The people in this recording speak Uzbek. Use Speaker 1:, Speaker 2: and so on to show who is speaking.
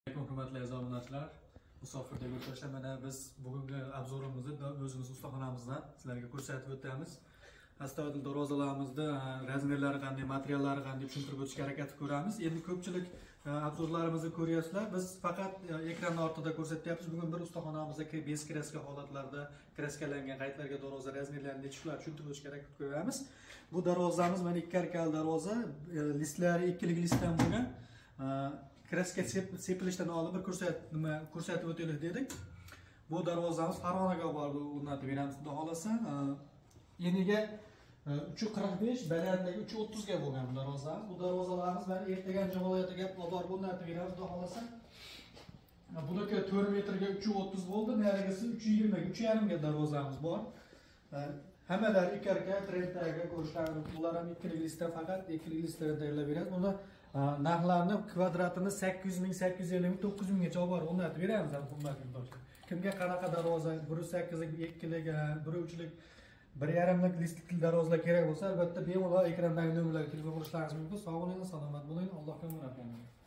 Speaker 1: Hurmatli obunachilar, musofirda o'tishda mana biz bugungi obzorimizni o'zimiz ustaxonamizdan sizlarga ko'rsatib o'tamiz. Astoydil darvozalarimizni razmerlari qanday, materiallari qanday tushuntirib o'tishga harakat ko'ramiz. Endi ko'pchilik obzorlarimizni ko'ryapsizlar. Biz faqat ekran ortida ko'rsatyapmiz. Bugun bir ustaxonamizda bez kraska holatlarda kraskalangan qaytlarga darvoza razmerlarini nechuklar tushuntirib o'tishga harakat ko'ramiz. Bu darvozamiz mana ikki arkali darvoza, listlari ikkilik listdan bo'lgan. Kraska sepilishdan oldin bir ko'rsatib o'taylik dedik. Bu darvozamiz Farg'onaga borib o'rnatib beramiz, xudo xolasa. Eniga 345, balandligi 330 ga bo'lgan bu darvozamiz. Bu darvozalarimiz mana ertaga viloyatiga olib borib o'rnatib beramiz, xudo xolasa. Buniki 4 metrga 330 bo'ldi, narigisi 320 ga, 3,5 ga darvozamiz bor. Hammalari ikki arka trendlarga ko'rishlaringiz, bular ham ikkilik listda, faqat ikkilik listda tayyorlab beramiz. Buni narxlarni kvadratini 800 ming, 850 ming, 900 minggacha olib borib o'rnatib beramiz, hurmatli do'stlar. Kimga qanaqa darvoza, 1.8lik, 2lik, 1.3lik, 1.5lik listli darvozalar kerak bo'lsa, albatta bemalol ekrandagi nomerlarga telefon qilishlaringiz mumkin. Sog' bo'ling, salomat bo'ling, Allohga emanet bo'ling.